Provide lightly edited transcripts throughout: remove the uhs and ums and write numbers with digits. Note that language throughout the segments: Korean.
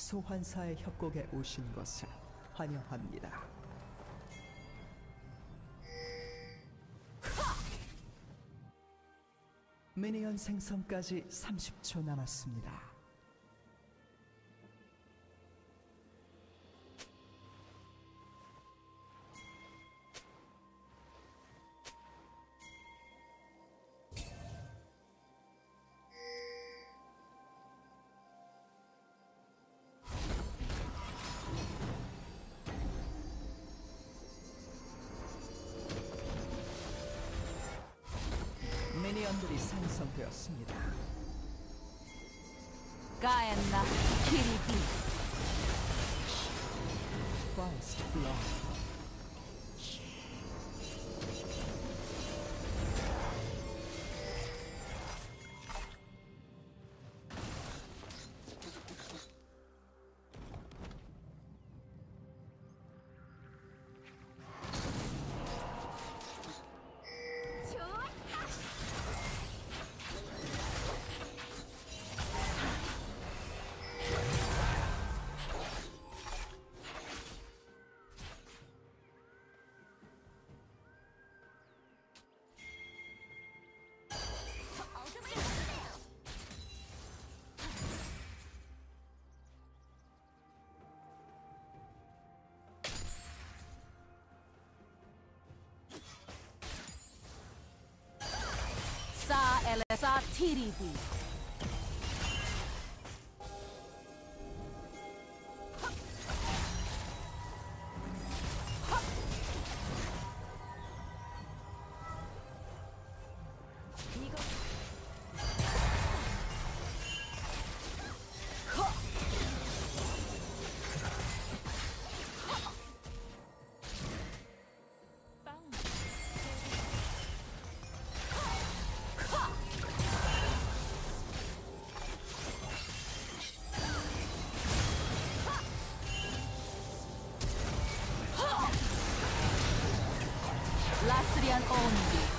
소환사의 협곡에 오신 것을 환영합니다. 미니언 생성까지 30초 남았습니다. 미니언들이 생성되었습니다. 가엔나 키리비 First blood. 사 엘레사 티리비 라스리안 온디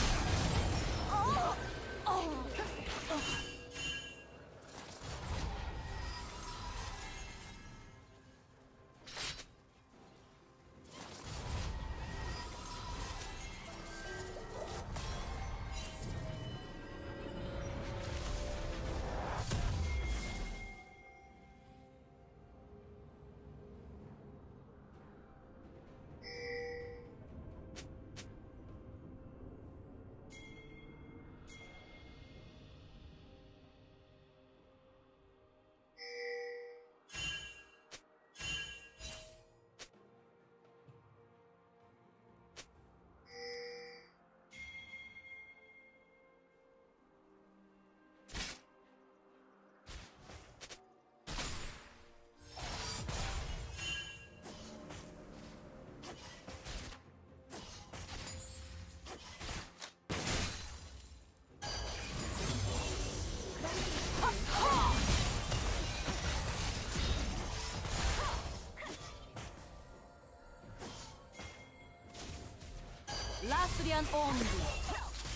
라스리안 온디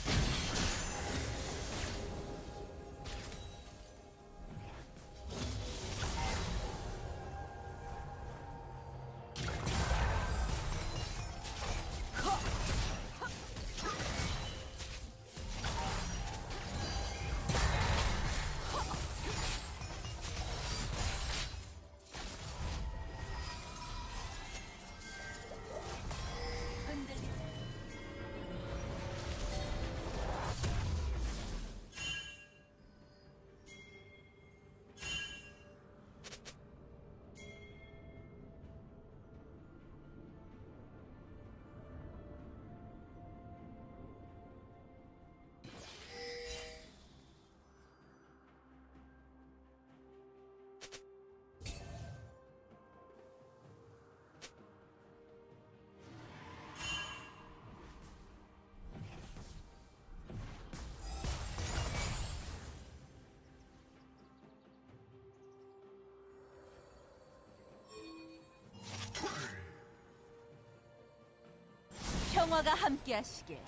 평화가 함께하시길.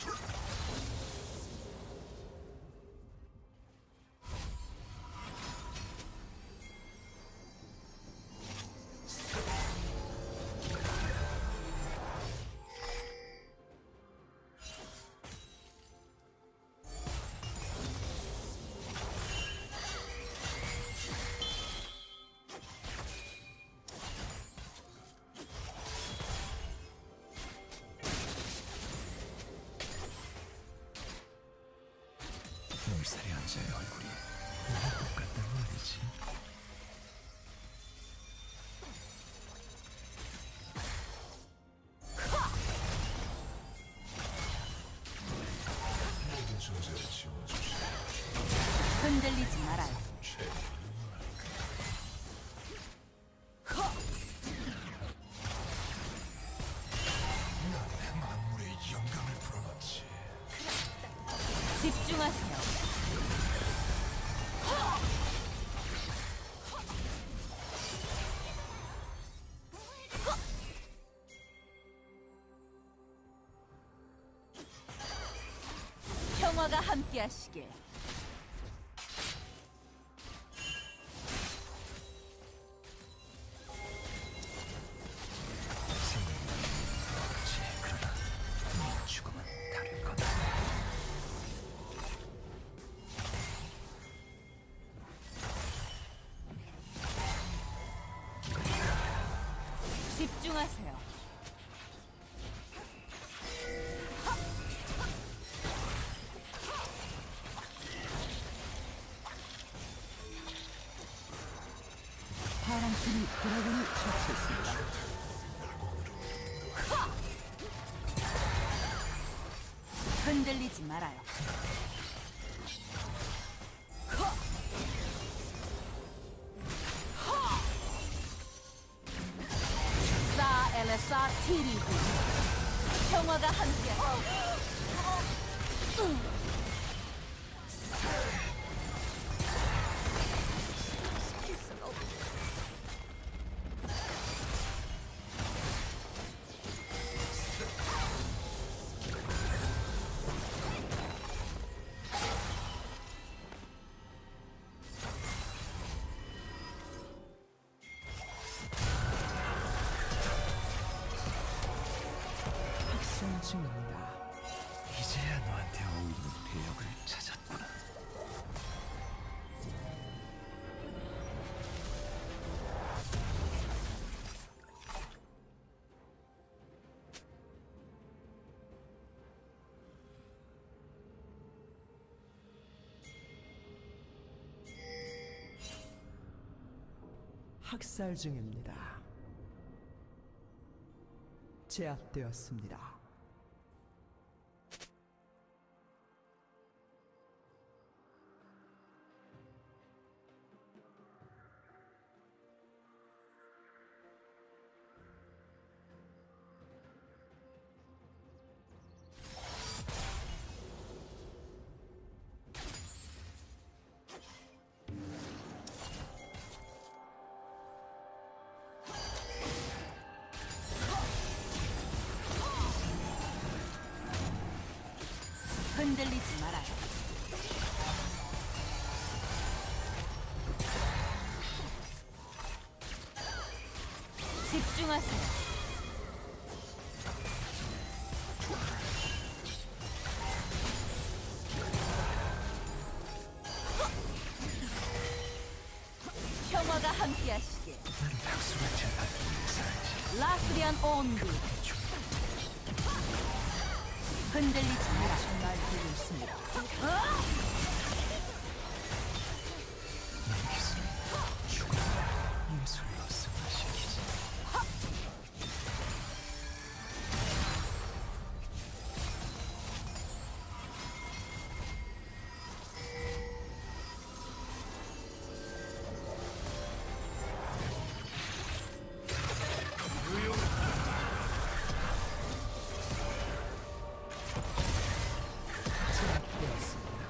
세례한 자의 얼굴이 왜 똑같단 말이지? 모든 존재를 지워주시. 흔들리지 말아요. 내 만물의 영감을 불어넣지. 집중하세요. 평화가 함께하시길. 생명은 그렇지. 그러나 네 죽음은 다를 거다. 집중하세요. 파란 팀이 드래곤을 처치했습니다. 흔들리지 말아요. 사 엘레사 티리비. 평화가 함께. 학살 중입니다. 이제야 너한테 어울리는 배역을 찾았구나. 학살 중입니다. 제압되었습니다. 흔들리지 말아요. 집중하세요. 평화가 함께하시길. 난 박수를 칠하기 위해 살지. 라스리안 온디. 흔들리지 말아요. 날뛰고 있습니다. 내 기술은 죽음을 예술로 승화시키지. 제압되었습니다.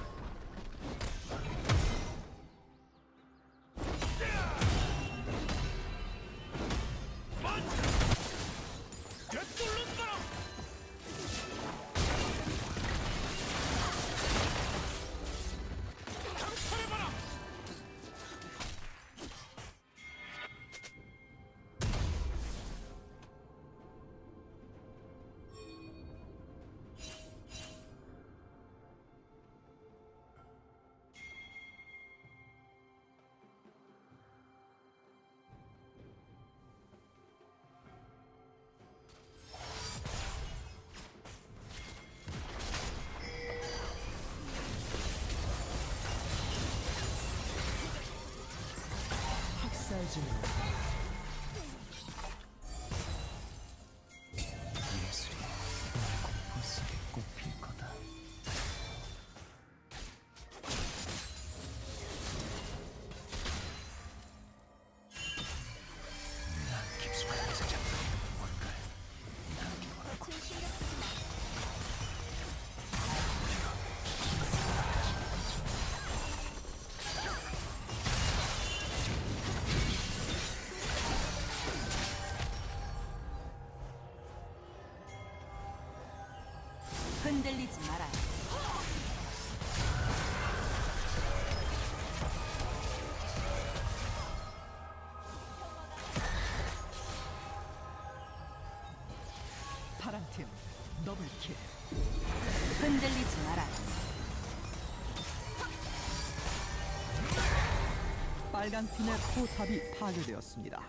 흔들리지 말아요. 파랑팀 더블킬. 흔들리지 말아요. 빨강팀의 포탑이 파괴되었습니다.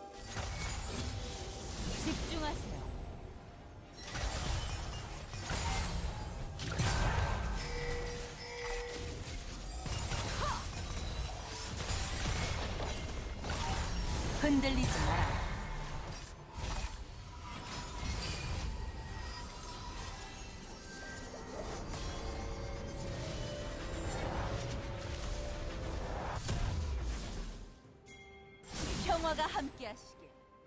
집중하세요. 흔들리지 말아요. 평화가 함께하시길.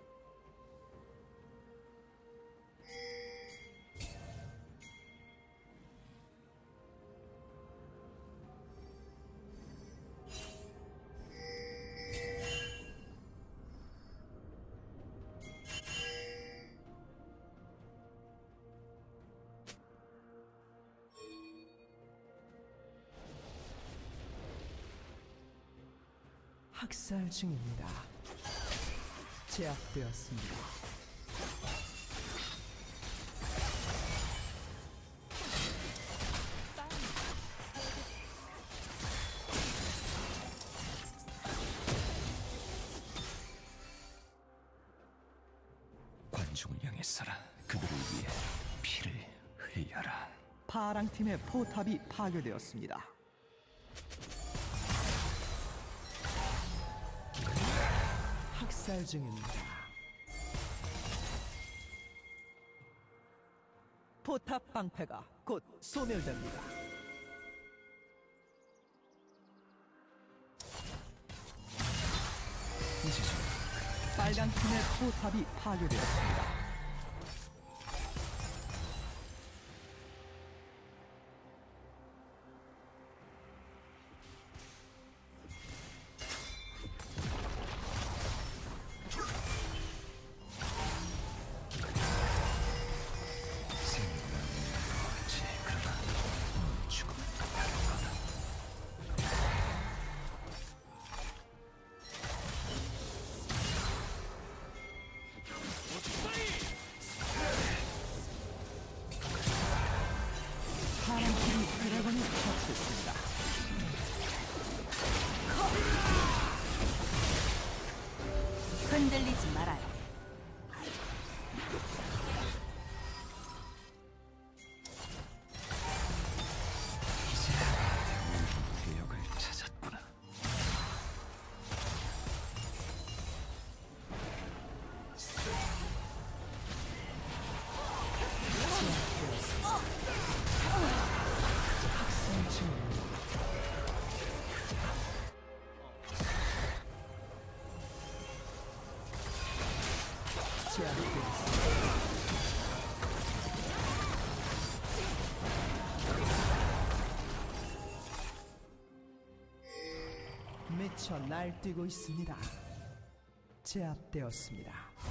학살 중입니다. 제압되었습니다. 관중을 향해 서라. 그들을 위해 피를 흘려라. 파랑팀의 포탑이 파괴되었습니다. 학살 중입니다. 포탑 방패가 곧 소멸됩니다. 이제 좀 빨강팀의 포탑이 파괴되었습니다. 그렇지. 그러나 죽음은 다른 거다. 파랑팀이 드래곤을 처치했습니다. 흔들리지 말아요. 이제 대역을 찾았구나. 학살 중입니다. 제압되었습니다. 미쳐 날뛰고 있습니다. 제압되었습니다.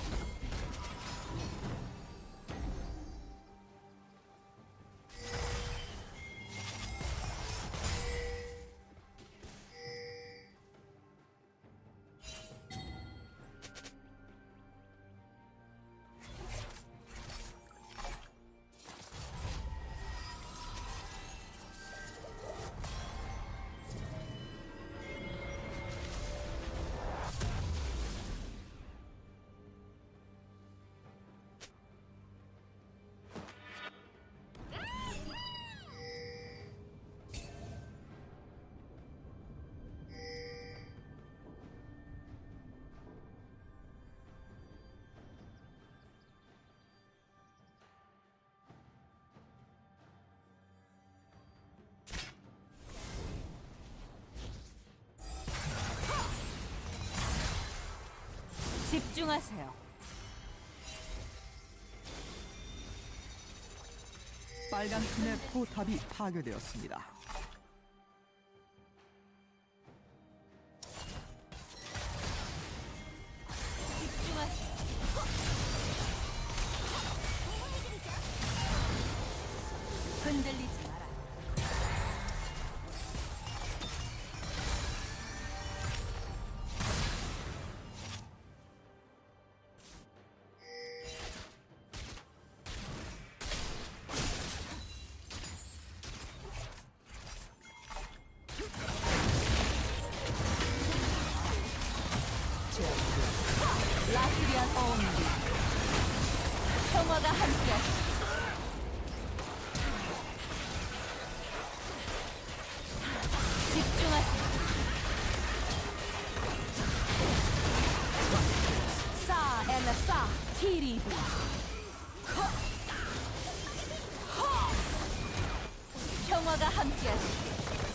집중하세요. 빨강팀의 포탑이 파괴되었습니다. 집중하세요. 온기. 평화가 함께하시길. 집중하세요. 싸 엘라싸 티리비. 평화가 함께하시길.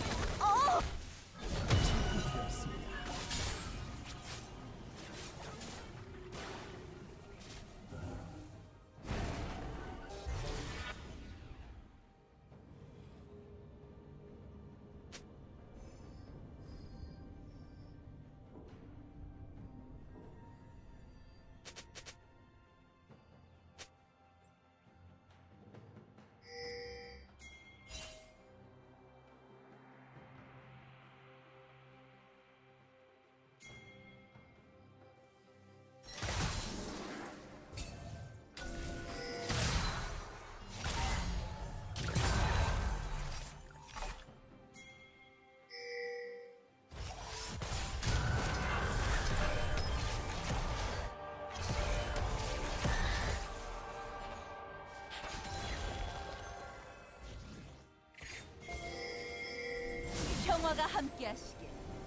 평화가 함께하시길.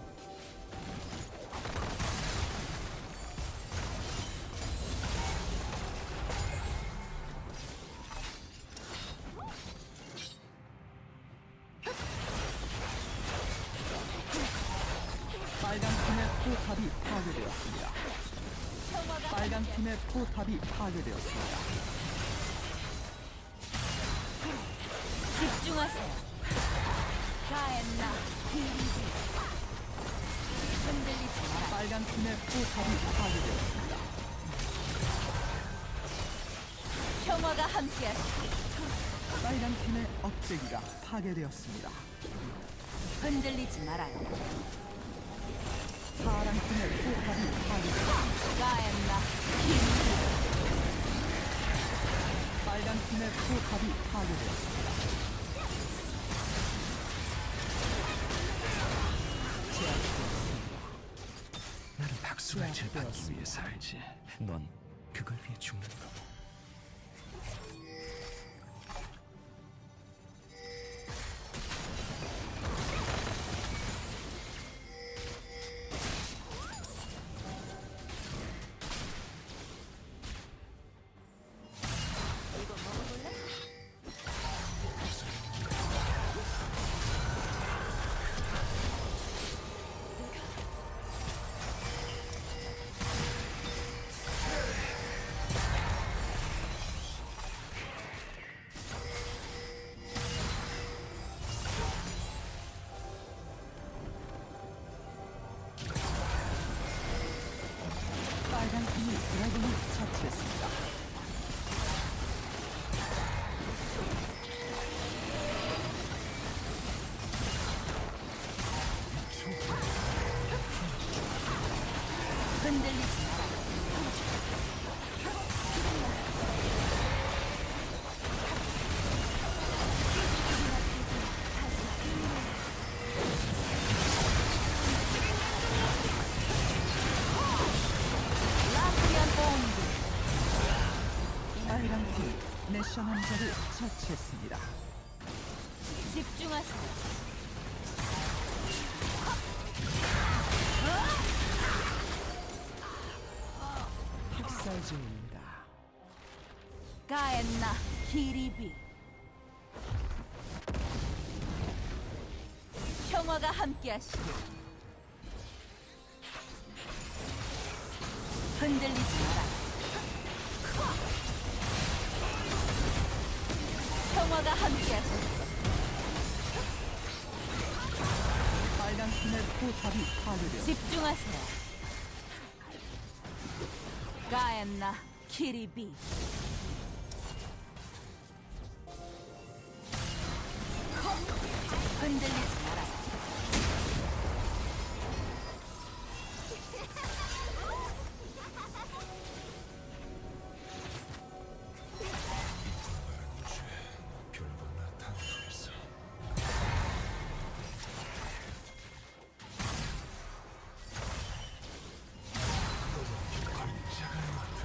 빨간 팀의 포탑이 파괴되었습니다. 평화가 빨간 팀의 포탑이 파괴되었습니다. 집중하세요. 가엔나 히리비. 흔들리지 마라. 빨간 팀의 포탑이 파괴되었습니다. 평화가 함께하시길. 빨간 팀의 억제기가 파괴되었습니다. 흔들리지 말아요. 파란 팀의 포탑이 파괴되었습니다. 가엔나 히리비. 빨간 팀의 포탑이 파괴되었습니다. 나는 박수갈채를 받기 위해 살지. 넌 그걸 위해 죽는 거고. 이거 먹어볼래? 빨간 팀이 드래곤을 처치했습니다. 흔들리지 마라. 라프리안 온기. 빨간 팀이 내셔 남자를 처치했습니다. 집중하세요. 학살 중입니다. 가엔나 히리비. 평화가 함께하시길. 흔들리지 마라. 평화가 함께하시길. 빨간 팀의 포탑이 파괴되었습니다. 집중하세요. 가엔나 키리비. 흔들리지 마라. 결국 나타나고 있어. 걸작을 만들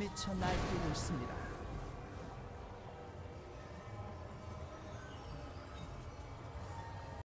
지쳐 날뛰고 있습니다.